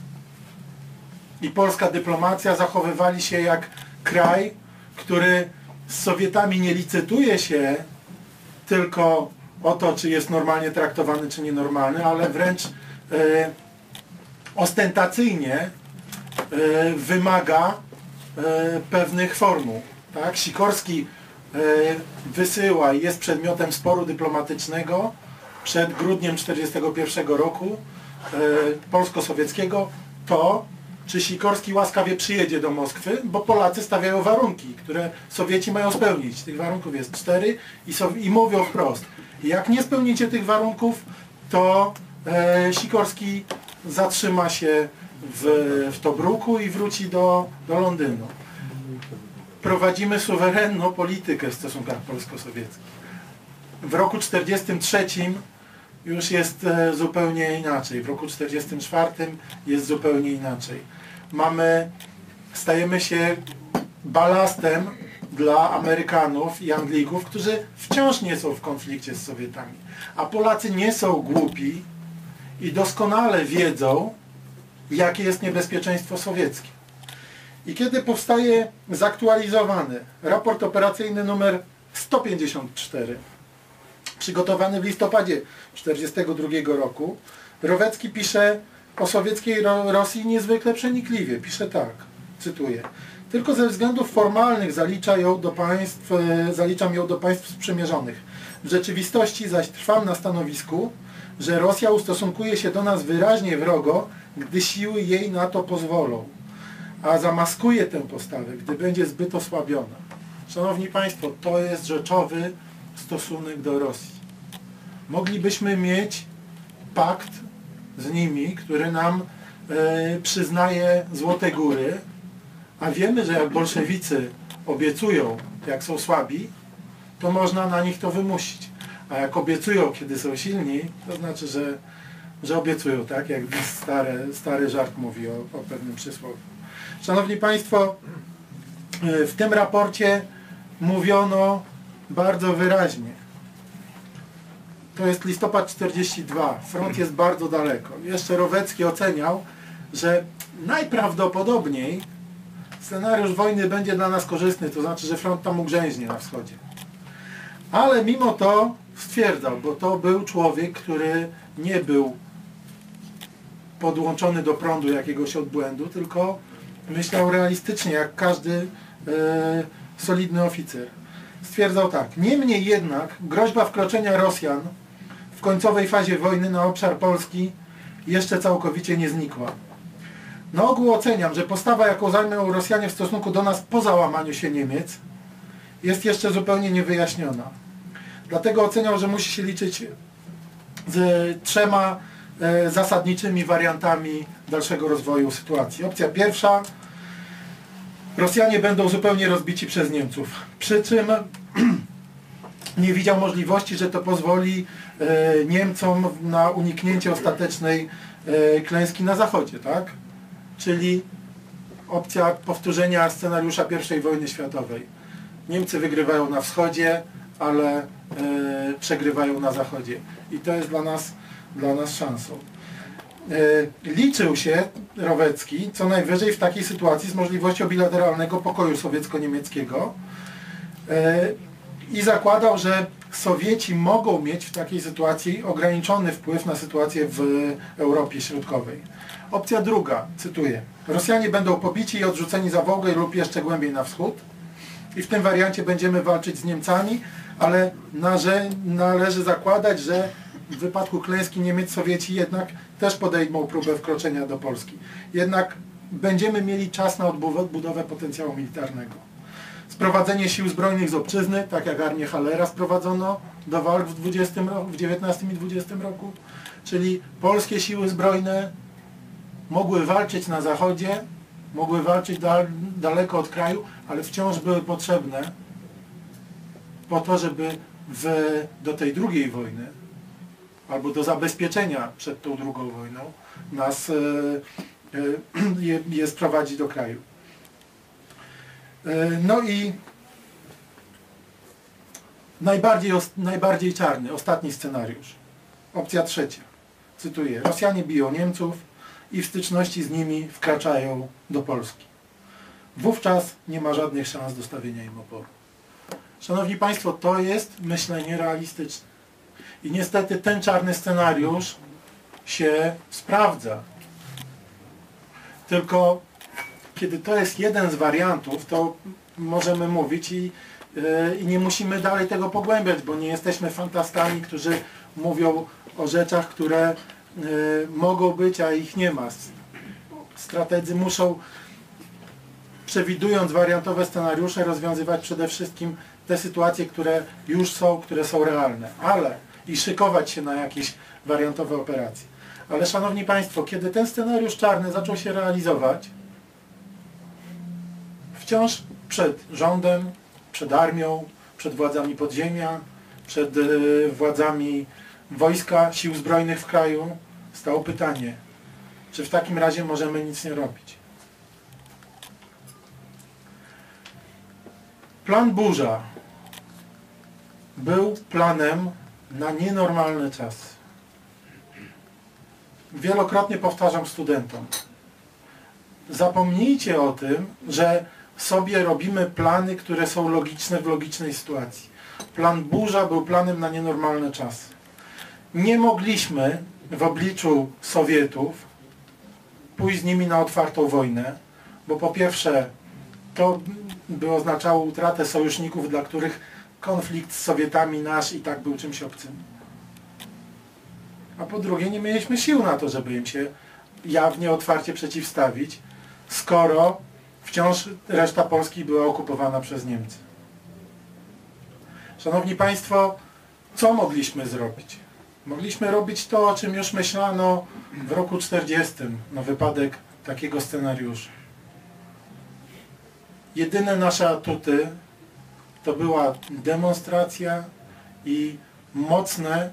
i polska dyplomacja zachowywali się jak kraj, który z Sowietami nie licytuje się tylko o to, czy jest normalnie traktowany, czy nienormalny, ale wręcz e, ostentacyjnie e, wymaga e, pewnych formuł. Tak? Sikorski e, wysyła i jest przedmiotem sporu dyplomatycznego przed grudniem tysiąc dziewięćset czterdziestego pierwszego roku e, polsko-sowieckiego to, czy Sikorski łaskawie przyjedzie do Moskwy, bo Polacy stawiają warunki, które Sowieci mają spełnić. Tych warunków jest cztery i, so, i mówią wprost. Jak nie spełnicie tych warunków, to e, Sikorski zatrzyma się w, w Tobruku i wróci do, do Londynu. Prowadzimy suwerenną politykę w stosunkach polsko-sowieckich. W roku czterdziestym trzecim już jest e, zupełnie inaczej. W roku czterdziestym czwartym jest zupełnie inaczej. Mamy, stajemy się balastem dla Amerykanów i Anglików, którzy wciąż nie są w konflikcie z Sowietami. A Polacy nie są głupi i doskonale wiedzą, jakie jest niebezpieczeństwo sowieckie. I kiedy powstaje zaktualizowany raport operacyjny numer sto pięćdziesiąt cztery, przygotowany w listopadzie tysiąc dziewięćset czterdziestego drugiego roku, Rowecki pisze o sowieckiej Rosji niezwykle przenikliwie. Pisze tak, cytuję: tylko ze względów formalnych zalicza ją do państw, zaliczam ją do państw sprzymierzonych. W rzeczywistości zaś trwam na stanowisku, że Rosja ustosunkuje się do nas wyraźnie wrogo, gdy siły jej na to pozwolą, a zamaskuje tę postawę, gdy będzie zbyt osłabiona. Szanowni Państwo, to jest rzeczowy stosunek do Rosji. Moglibyśmy mieć pakt z nimi, który nam e, przyznaje Złote Góry, a wiemy, że jak bolszewicy obiecują, jak są słabi, to można na nich to wymusić. A jak obiecują, kiedy są silni, to znaczy, że, że obiecują, tak? Jak stary, stary żart mówi o, o pewnym przysłowiu. Szanowni Państwo, w tym raporcie mówiono bardzo wyraźnie. To jest listopad czterdziesty drugi. Front jest bardzo daleko. Jeszcze Rowecki oceniał, że najprawdopodobniej scenariusz wojny będzie dla nas korzystny, to znaczy, że front tam ugrzęźnie na wschodzie. Ale mimo to stwierdzał, bo to był człowiek, który nie był podłączony do prądu jakiegoś odbłędu, tylko myślał realistycznie, jak każdy e, solidny oficer. Stwierdzał tak: niemniej jednak groźba wkroczenia Rosjan w końcowej fazie wojny na obszar Polski jeszcze całkowicie nie znikła. Na ogół oceniam, że postawa, jaką zajmą Rosjanie w stosunku do nas po załamaniu się Niemiec, jest jeszcze zupełnie niewyjaśniona. Dlatego oceniał, że musi się liczyć z trzema e, zasadniczymi wariantami dalszego rozwoju sytuacji. Opcja pierwsza: Rosjanie będą zupełnie rozbici przez Niemców. Przy czym nie widział możliwości, że to pozwoli e, Niemcom na uniknięcie ostatecznej e, klęski na Zachodzie, tak? Czyli opcja powtórzenia scenariusza pierwszej wojny światowej. Niemcy wygrywają na wschodzie, ale e, przegrywają na zachodzie. I to jest dla nas, dla nas szansą. E, liczył się Rowecki co najwyżej w takiej sytuacji z możliwością bilateralnego pokoju sowiecko-niemieckiego e, i zakładał, że Sowieci mogą mieć w takiej sytuacji ograniczony wpływ na sytuację w Europie Środkowej. Opcja druga, cytuję: Rosjanie będą pobici i odrzuceni za Wołgę lub jeszcze głębiej na wschód i w tym wariancie będziemy walczyć z Niemcami, ale należy, należy zakładać, że w wypadku klęski Niemiec Sowieci jednak też podejmą próbę wkroczenia do Polski. Jednak będziemy mieli czas na odbudowę potencjału militarnego. Sprowadzenie sił zbrojnych z obczyzny, tak jak armię Hallera sprowadzono do walk w dwudziestym roku, w dziewiętnastym i dwudziestym roku, czyli polskie siły zbrojne mogły walczyć na zachodzie, mogły walczyć dal, daleko od kraju, ale wciąż były potrzebne po to, żeby w, do tej drugiej wojny, albo do zabezpieczenia przed tą drugą wojną, nas e, e, je, je sprowadzić do kraju. No i najbardziej, najbardziej czarny, ostatni scenariusz. Opcja trzecia. Cytuję. Rosjanie biją Niemców i w styczności z nimi wkraczają do Polski. Wówczas nie ma żadnych szans dostawienia im oporu. Szanowni Państwo, to jest myślenie realistyczne. I niestety ten czarny scenariusz się sprawdza. Tylko kiedy to jest jeden z wariantów, to możemy mówić i, yy, i nie musimy dalej tego pogłębiać, bo nie jesteśmy fantastami, którzy mówią o rzeczach, które yy, mogą być, a ich nie ma. Strategzy muszą, przewidując wariantowe scenariusze, rozwiązywać przede wszystkim te sytuacje, które już są, które są realne, ale i szykować się na jakieś wariantowe operacje. Ale Szanowni Państwo, kiedy ten scenariusz czarny zaczął się realizować, wciąż przed rządem, przed armią, przed władzami podziemia, przed y, władzami wojska, sił zbrojnych w kraju stało pytanie, czy w takim razie możemy nic nie robić. Plan Burza był planem na nienormalny czas. Wielokrotnie powtarzam studentom, zapomnijcie o tym, że sobie robimy plany, które są logiczne w logicznej sytuacji. Plan Burza był planem na nienormalny czas. Nie mogliśmy w obliczu Sowietów pójść z nimi na otwartą wojnę, bo po pierwsze to by oznaczało utratę sojuszników, dla których konflikt z Sowietami nasz i tak był czymś obcym. A po drugie nie mieliśmy sił na to, żeby im się jawnie, otwarcie przeciwstawić, skoro wciąż reszta Polski była okupowana przez Niemcy. Szanowni Państwo, co mogliśmy zrobić? Mogliśmy robić to, o czym już myślano w roku czterdziestym na wypadek takiego scenariusza. Jedyne nasze atuty to była demonstracja i mocne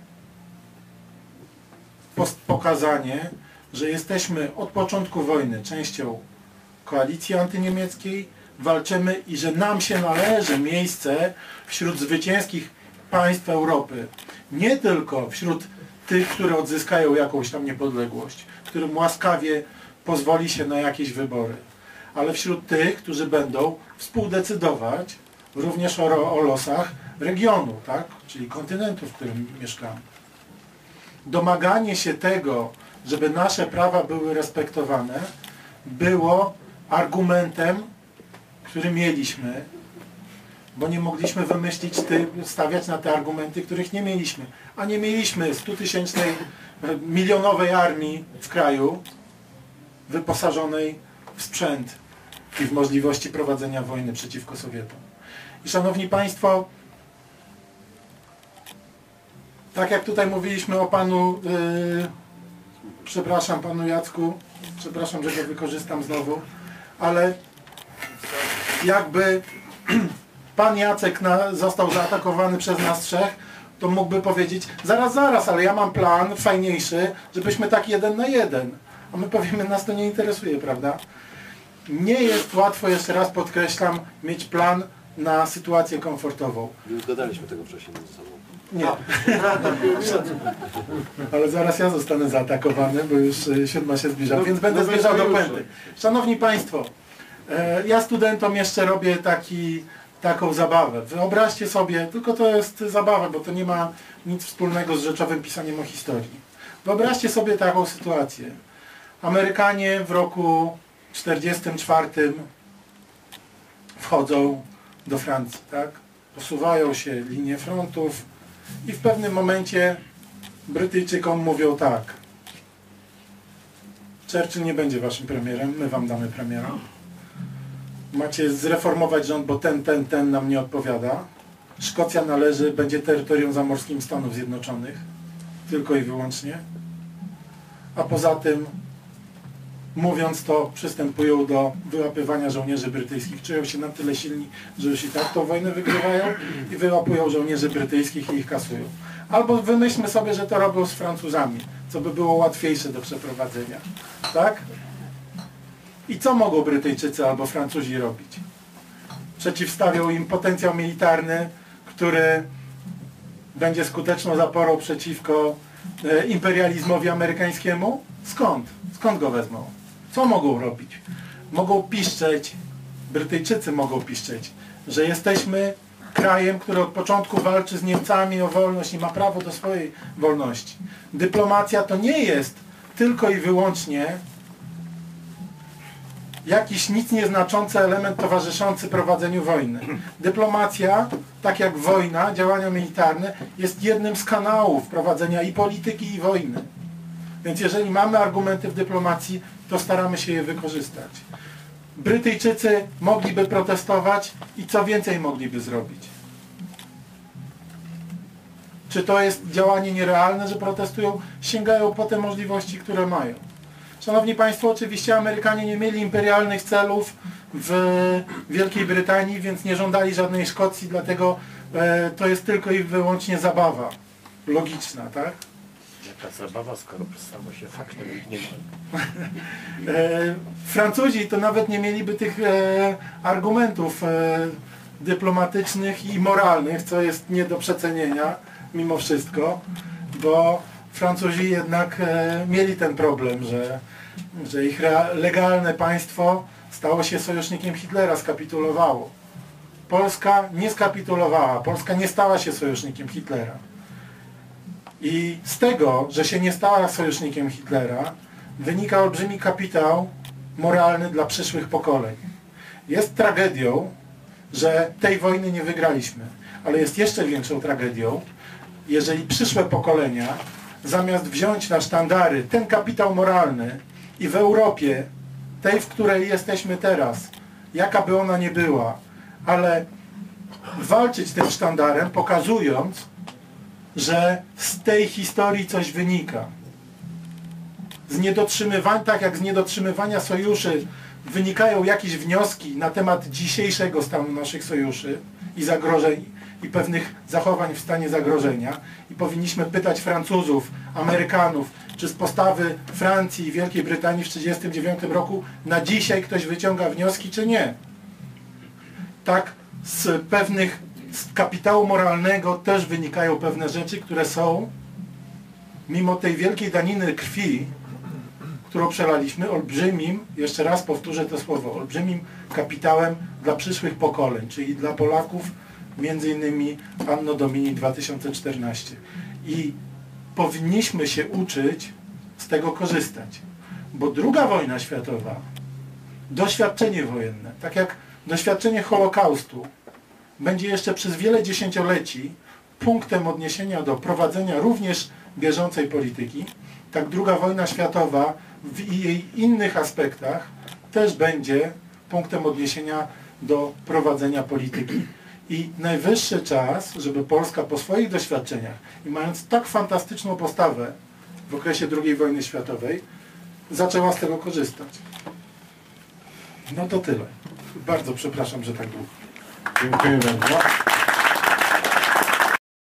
pokazanie, że jesteśmy od początku wojny częścią koalicji antyniemieckiej, walczymy i że nam się należy miejsce wśród zwycięskich państw Europy. Nie tylko wśród tych, które odzyskają jakąś tam niepodległość, którym łaskawie pozwoli się na jakieś wybory, ale wśród tych, którzy będą współdecydować również o, o losach regionu, tak? Czyli kontynentu, w którym mieszkamy. Domaganie się tego, żeby nasze prawa były respektowane, było argumentem, który mieliśmy, bo nie mogliśmy wymyślić, ty, stawiać na te argumenty, których nie mieliśmy. A nie mieliśmy stutysięcznej, milionowej armii w kraju, wyposażonej w sprzęt i w możliwości prowadzenia wojny przeciwko Sowietom. I Szanowni Państwo, tak jak tutaj mówiliśmy o panu, yy, przepraszam panu Jacku, przepraszam, że go wykorzystam znowu, ale jakby pan Jacek na, został zaatakowany przez nas trzech, to mógłby powiedzieć, zaraz, zaraz, ale ja mam plan fajniejszy, żebyśmy tak jeden na jeden. A my powiemy, nas to nie interesuje, prawda? Nie jest łatwo, jeszcze raz podkreślam, mieć plan na sytuację komfortową. Nie zgadaliśmy tego wcześniej ze sobą. Nie. Ale zaraz ja zostanę zaatakowany, bo już siódma się zbliża, No, więc będę no zbieżał do już. puenty. Szanowni Państwo, e, ja studentom jeszcze robię taki, taką zabawę. Wyobraźcie sobie, tylko to jest zabawa, bo to nie ma nic wspólnego z rzeczowym pisaniem o historii. Wyobraźcie sobie taką sytuację. Amerykanie w roku czterdziestym czwartym wchodzą do Francji, tak? Posuwają się linie frontów i w pewnym momencie Brytyjczykom mówią tak: Churchill nie będzie waszym premierem, my wam damy premiera. Macie zreformować rząd, bo ten, ten, ten nam nie odpowiada. Szkocja należy, będzie terytorium zamorskim Stanów Zjednoczonych, tylko i wyłącznie. A poza tym, mówiąc to, przystępują do wyłapywania żołnierzy brytyjskich. Czują się na tyle silni, że już i tak tą wojnę wygrywają i wyłapują żołnierzy brytyjskich i ich kasują. Albo wymyślmy sobie, że to robią z Francuzami, co by było łatwiejsze do przeprowadzenia. Tak? I co mogą Brytyjczycy albo Francuzi robić? przeciwstawiał im potencjał militarny, który będzie skuteczną zaporą przeciwko e, imperializmowi amerykańskiemu? Skąd? Skąd go wezmą? Co mogą robić? Mogą piszczeć, Brytyjczycy mogą piszczeć, że jesteśmy krajem, który od początku walczy z Niemcami o wolność i ma prawo do swojej wolności. Dyplomacja to nie jest tylko i wyłącznie jakiś nic nieznaczący element towarzyszący prowadzeniu wojny. Dyplomacja, tak jak wojna, działania militarne, jest jednym z kanałów prowadzenia i polityki, i wojny. Więc jeżeli mamy argumenty w dyplomacji, to staramy się je wykorzystać. Brytyjczycy mogliby protestować i co więcej mogliby zrobić? Czy to jest działanie nierealne, że protestują? Sięgają po te możliwości, które mają. Szanowni Państwo, oczywiście Amerykanie nie mieli imperialnych celów w Wielkiej Brytanii, więc nie żądali żadnej Szkocji, dlatego e, to jest tylko i wyłącznie zabawa logiczna, tak? Jaka zabawa, skoro stało się faktem ich nie ma. E, Francuzi to nawet nie mieliby tych e, argumentów e, dyplomatycznych i moralnych, co jest nie do przecenienia mimo wszystko, bo Francuzi jednak e, mieli ten problem, że, że ich legalne państwo stało się sojusznikiem Hitlera, skapitulowało. Polska nie skapitulowała, Polska nie stała się sojusznikiem Hitlera. I z tego, że się nie stała sojusznikiem Hitlera, wynika olbrzymi kapitał moralny dla przyszłych pokoleń. Jest tragedią, że tej wojny nie wygraliśmy, ale jest jeszcze większą tragedią, jeżeli przyszłe pokolenia zamiast wziąć na sztandary ten kapitał moralny i w Europie, tej, w której jesteśmy teraz, jaka by ona nie była, ale walczyć tym sztandarem, pokazując, że z tej historii coś wynika. Z niedotrzymywania, tak jak z niedotrzymywania sojuszy wynikają jakieś wnioski na temat dzisiejszego stanu naszych sojuszy i zagrożeń i pewnych zachowań w stanie zagrożenia i powinniśmy pytać Francuzów, Amerykanów, czy z postawy Francji i Wielkiej Brytanii w tysiąc dziewięćset trzydziestym dziewiątym roku na dzisiaj ktoś wyciąga wnioski, czy nie. Tak z pewnych, z kapitału moralnego też wynikają pewne rzeczy, które są, mimo tej wielkiej daniny krwi, którą przelaliśmy, olbrzymim, jeszcze raz powtórzę to słowo, olbrzymim kapitałem dla przyszłych pokoleń, czyli dla Polaków, między innymi Anno Domini dwa tysiące czternaście. I powinniśmy się uczyć z tego korzystać. Bo druga wojna światowa, doświadczenie wojenne, tak jak doświadczenie Holokaustu, będzie jeszcze przez wiele dziesięcioleci punktem odniesienia do prowadzenia również bieżącej polityki, tak druga wojna światowa w jej innych aspektach też będzie punktem odniesienia do prowadzenia polityki. I najwyższy czas, żeby Polska po swoich doświadczeniach i mając tak fantastyczną postawę w okresie drugiej wojny światowej, zaczęła z tego korzystać. No to tyle. Bardzo przepraszam, że tak długo. Dziękuję bardzo.